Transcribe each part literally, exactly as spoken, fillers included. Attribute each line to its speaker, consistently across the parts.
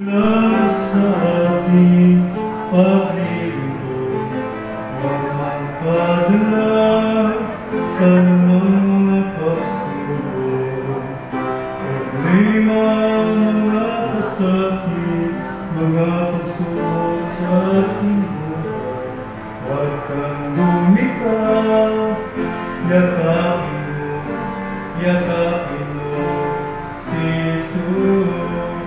Speaker 1: Sa ating paglilingkod, huwag magpadala sa mga pagsubok. Problema, mga kasakit, mga pagsubok sa ating buhay. Huwag kang bumitaw, yakapin mo, yakapin mo si Jesus.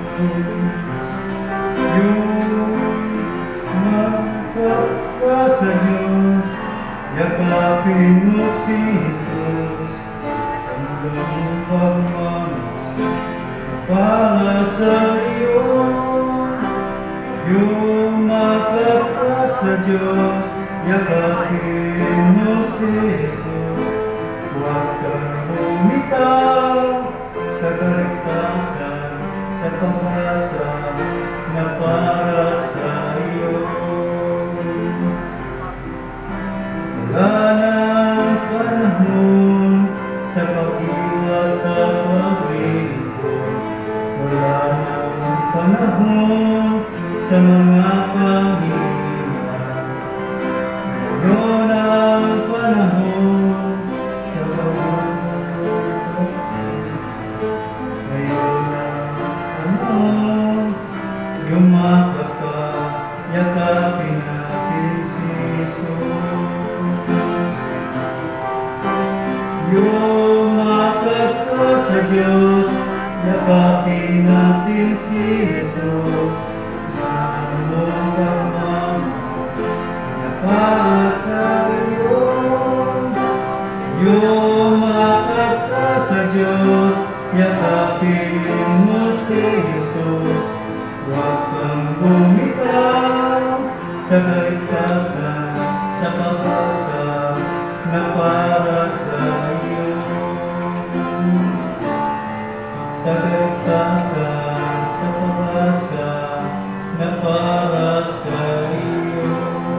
Speaker 1: Sa Diyos, yakapin mo si Jesus. Hanggang pagmamahal para sa iyo. Yumakap ka sa Diyos, yakapin mo si Jesus. Huwag kang bumitaw sa kaligtasan, sa pag-asa na para sa iyo. Wala nang panahon sa pag-iwas sa paglilingkod. Wala nang panahon sa mga panghihingan. Ngayon ang panahon sa pag-iwas. Ngayon ang panahon, yumakap ka, yakapin natin si Jesus. Yumakap ka sa Diyos, yakapin natin si Jesus. Maramong pagmamahal na para sa iyo. Yumakap ka sa Diyos, yakapin mo si Jesus. Huwag kang bumitaw sa kaligtasan, sa pag-asa na para sa iyo. Sa kaligtasan, sa pag-asa na para sa iyo.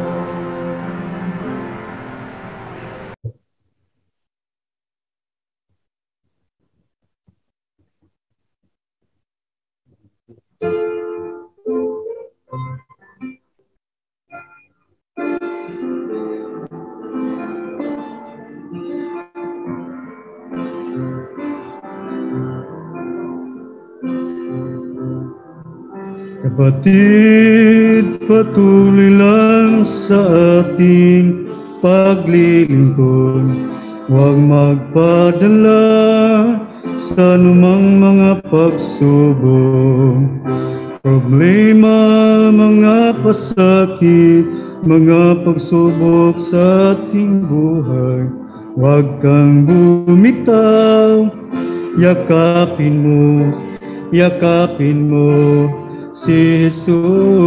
Speaker 1: Kapatid, patuloy lang sa ating paglilingkod. Huwag magpadala sa anumang mga pagsubok. Problema, mga pasakit, mga pagsubok sa ating buhay. Huwag kang bumitaw, yakapin mo, yakapin mo si Jesus.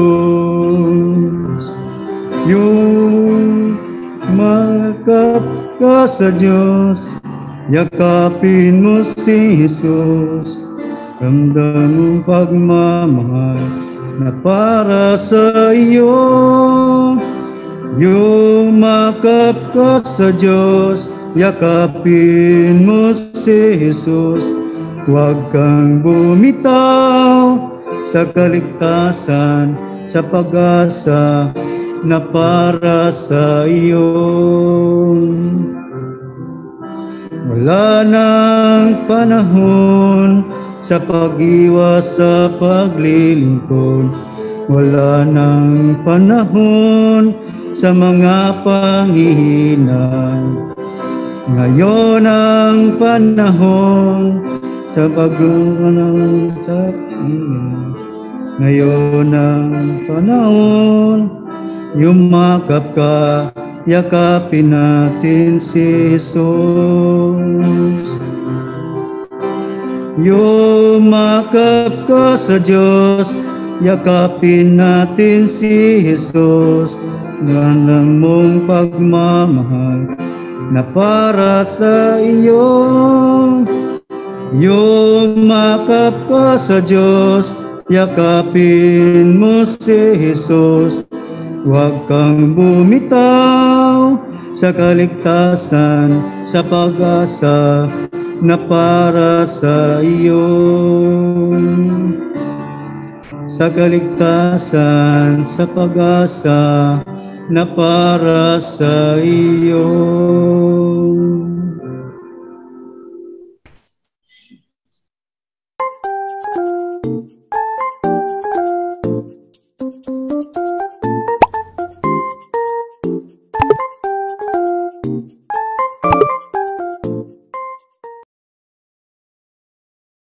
Speaker 1: Yung makap ka sa Diyos, yakapin mo si Jesus. Ramdam mong pagmamahal na para sa iyo. Yung makap ka sa Diyos, yakapin mo si Jesus. Huwag kang bumitaw sa kaligtasan, sa pag-asa na para sa iyo. Wala nang panahon sa pag-iwas sa paglilingkod. Wala nang panahon sa mga panghihinang. Ngayon ang panahon sa pag-uunang tapinan. Ngayon ang panahon, yumakap ka, yakapin natin si Jesus. Yumakap ka sa Diyos, yakapin natin si Jesus. Ngalan mong pagmamahal na para sa iyo. Yumakap ka sa Diyos, yakapin mo si Jesus. Huwag kang bumitaw sa kaligtasan, sa pag-asa na para sa iyo. sa kaligtasan, sa pag-asa na para sa iyo.